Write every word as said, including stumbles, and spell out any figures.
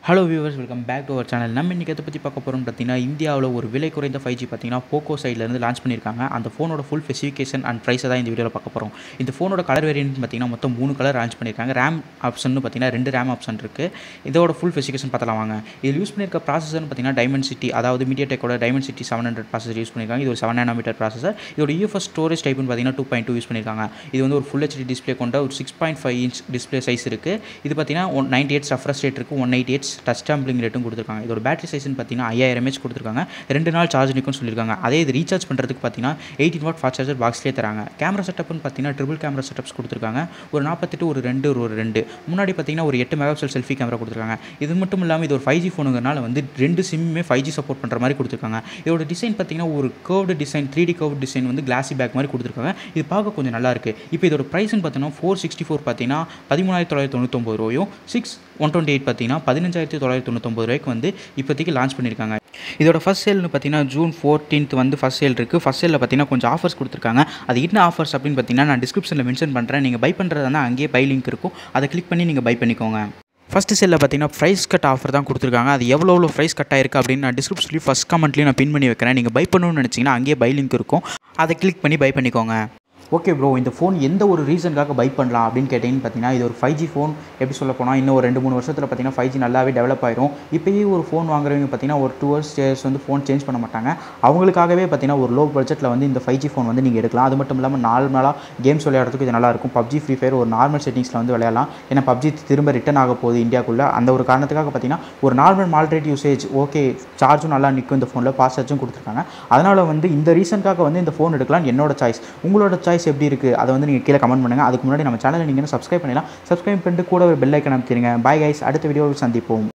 Hello viewers, welcome back to our channel. நம்ம இன்றைக்கி எதை பற்றி பார்க்க போகிறோம்னு பார்த்தீங்கன்னா, இந்தியாவில் ஒரு விலை குறைந்த ஃபைவ் ஜி பார்த்தீங்கன்னா போக்கோ சைட்லேருந்து லான்ச் பண்ணியிருக்காங்க. அந்த ஃபோனோட ஃபுல் ஸ்பெசிஃபிகேஷன் அண்ட் ப்ரைஸை தான் இந்த வீடியோவில் பார்க்க போகிறோம். இந்த ஃபோனோட கலர் வேரியன்ட் பார்த்தீங்கன்னா மொத்தம் மூணு கலர் லான்ச் பண்ணியிருக்காங்க. ரேம் ஆப்ஷன் பார்த்தீங்கன்னா ரெண்டு ரேம் ஆப்ஷன் இருக்குது. இதோட ஃபுல் ஸ்பெசிஃபிகேஷன் பார்த்தலாம் வாங்க. இதில் யூஸ் பண்ணியிருக்க ப்ராசஸர்னு பார்த்தீங்கன்னா டைமென்சிட்டி, அதாவது மீடியாடெக்கோட Dimensity seven hundred processor use பண்ணியிருக்காங்க. இது ஒரு செவன் நானோமீட்டர் ப்ராசஸர். இதோட யூஎஃப்எஸ் ஸ்டோரேஜ் டைப்னு பார்த்தீங்கன்னா டூ பாயிண்ட் டூ யூஸ் பண்ணியிருக்காங்க. இது வந்து ஒரு ஃபுல் ஹெச்டி டிஸ்பிளே கொண்ட ஒரு six point five inch display size இருக்குது. இது பார்த்தீங்கன்னா one ninety eight refresh rate இருக்குது, one eighty eight touch sampling ரேட்டும் கொடுத்துருக்காங்க. இதோட பேட்டரி சைஸ்னு பார்த்தீங்கன்னா ஐயாயிரம் எம்ஏஹெச் கொடுத்துருக்காங்க. ரெண்டு நாள் சார்ஜ் நிற்கும்னு சொல்லியிருக்காங்க. அதே இது ரீசார்ஜ் பண்ணுறதுக்கு பார்த்தீங்கன்னா எயிட்டீன் வாட் ஃபாஸ்ட் சார்ஜர் பாக்ஸ்லேயே தராங்க. கேமரா செட்டப்னு பார்த்தீங்கன்னா ட்ரிபிள் கேமரா செட்டப்ஸ் கொடுத்துருக்காங்க. ஒரு நாற்பத்தெட்டு ஒரு ரெண்டு ஒரு ரெண்டு முன்னாடி பார்த்தீங்கன்னா ஒரு எட்டு மெகா பிக்சல் செல்ஃபி கேமரா கொடுத்துருக்காங்க. இது மட்டும் இல்லாமல் இது ஒரு ஃபைவ் ஜி ஃபோனுங்கிறனால வந்து ரெண்டு சிம்மே ஃபைவ் ஜி சப்போர்ட் பண்ணுற மாதிரி கொடுத்துருக்காங்க. இதோட டிசைன் பார்த்தீங்கன்னா ஒரு curved design, three D curved design வந்து கிளாசி பேக் மாதிரி கொடுத்துருக்காங்க. இது பார்க்க கொஞ்சம் நல்லா இருக்குது. இப்போ இதோட ப்ரைஸ்னு பார்த்தீங்கன்னா ஃபோர் சிக்ஸ்டி ஃபோர் பார்த்தீங்கன்னா பதிமூணாயிரத்தி தொள்ளாயிரத்தி தொண்ணூத்தொம்பது ரூபாயும், சிக்ஸ் ஒன் டுவெண்ட்டி எயிட் பார்த்தீங்கன்னா பதினஞ்சாயிரத்தி தொள்ளாயிரத்தி தொண்ணூத்தொம்பது ரூபாய்க்கு வந்து இப்போதைக்கு லான்ச் பண்ணியிருக்காங்க. இதோட ஃபஸ்ட் சேல்னு பார்த்தீங்கன்னா ஜூன் ஃபோர்டீன்த் வந்து ஃபஸ்ட் சேல் இருக்குது. ஃபஸ்ட் சேலில் பார்த்தீங்கன்னா கொஞ்சம் ஆஃபர்ஸ் கொடுத்துருக்காங்க. அது என்ன ஆஃபர்ஸ் அப்படின்னு பார்த்தீங்கன்னா நான் டிஸ்கிரிப்ஷனில் மென்ஷன் பண்ணுறேன். நீங்கள் பை பண்ணுறதா அங்கேயே பை லிங்க் இருக்கும், அதை கிளிக் பண்ணி நீங்கள் பை பண்ணிக்கோங்க. ஃபஸ்ட்டு செல்லில் பார்த்தீங்கன்னா ப்ரைஸ் கட் ஆஃபர் தான் கொடுத்துருக்காங்க. அது எவ்வளோ எவ்வளோ ப்ரைஸ் கட் ஆயிருக்கு அப்படின்னு நான் டிஸ்கிரிப்ஷன்லேயும் ஃபஸ்ட் கமெண்ட்லேயும் நான் பின் பண்ணி வைக்கிறேன். நீங்கள் பை பண்ணணும்னு நினச்சிங்கன்னா அங்கேயே பை லிங்க் இருக்கும், அதை கிளிக் பண்ணி பை பண்ணிக்கோங்க. ஓகே ப்ரோ, இந்த ஃபோன் எந்த ஒரு ரீசனுக்காக பை பண்ணலாம் அப்படின்னு கேட்டிங்கன்னு பார்த்தீங்கன்னா, இது ஒரு ஃபைவ் ஜி ஃபோன். எப்படி சொல்ல போனால் இன்னும் ஒரு ரெண்டு மூணு வருஷத்தில் பார்த்தீங்கன்னா ஃபைவ் ஜி நல்லாவே டெவலப் ஆயிரும். இப்போயே ஒரு ஃபோன் வாங்குறவங்க பார்த்தீங்கன்னா ஒரு டூ இயர்ஸ் இயர்ஸ் வந்து ஃபோன் சேஞ்ச் பண்ண மாட்டாங்க. அவங்களுக்காகவே பார்த்தீங்கன்னா ஒரு லோ பட்ஜெட்டில் வந்து இந்த ஃபைவ் ஜி ஃபோன் வந்து நீங்கள் எடுக்கலாம். அது மட்டும் இல்லாமல் நார்மலாக கேம்ஸ் விளையாடுறதுக்கு இது நல்லாயிருக்கும். பப்ஜி, ஃப்ரீ ஃபயர் ஒரு நார்மல் செட்டிங்ஸில் வந்து விளையாடலாம். ஏன்னா பப்ஜி திரும்ப ரிட்டன் ஆக போகுது இந்தியாவுக்குள்ளே. அந்த ஒரு காரணத்துக்காக பார்த்தீங்கன்னா ஒரு நார்மல் மால்ரேட் யூசேஜ், ஓகே சார்ஜும் நல்லா நிற்கும் இந்த ஃபோனில், ஃபாஸ்ட் சார்ஜும் கொடுத்துருக்காங்க. அதனால் வந்து இந்த ரீசனுக்காக வந்து இந்த ஃபோன் எடுக்கலாம். என்னோட சாய்ஸ். உங்களோட சாய்ஸ் எப்படி இருக்குது அதை வந்து நீங்கள் கீழே கமெண்ட் பண்ணுங்கள். அதுக்கு முன்னாடி நம்ம சேனலை நீங்கள் சப்ஸ்கிரைப் பண்ணலாம். சப்ஸ்கிரைப் பண்ணிட்டு கூட ஒரு பெல் ஐக்கன் அமைக்கிறீங்க. பை கைஸ், அடுத்த வீடியோவில் சந்திப்போம்.